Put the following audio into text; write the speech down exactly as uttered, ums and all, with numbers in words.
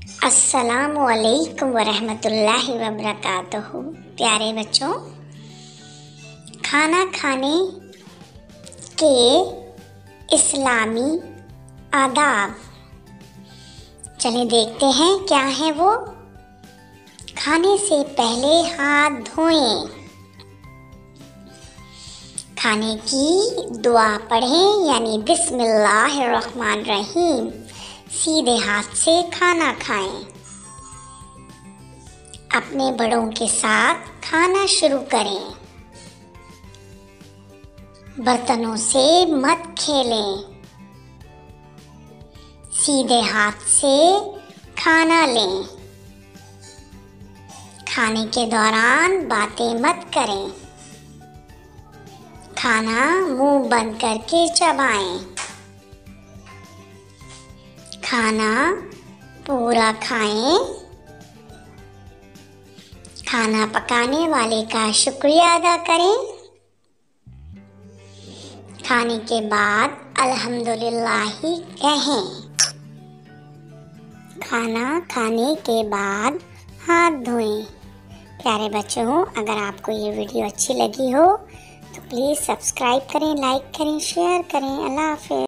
अस्सलामु अलैकुम वरहमतुल्लाहि वबरकातुहू। प्यारे बच्चों, खाना खाने के इस्लामी आदाब चलें देखते हैं क्या है वो। खाने से पहले हाथ धोएं, खाने की दुआ पढ़ें यानी बिस्मिल्लाहिर्रहमानिर्रहीम। सीधे हाथ से खाना खाएं। अपने बड़ों के साथ खाना शुरू करें। बर्तनों से मत खेलें। सीधे हाथ से खाना लें। खाने के दौरान बातें मत करें। खाना मुंह बंद करके चबाएं। खाना पूरा खाएं। खाना पकाने वाले का शुक्रिया अदा करें। खाने के बाद अल्हम्दुलिल्लाह कहें। खाना खाने के बाद हाथ धोएं। प्यारे बच्चों, अगर आपको ये वीडियो अच्छी लगी हो तो प्लीज़ सब्सक्राइब करें, लाइक करें, शेयर करें। अल्लाह हाफ़िज़।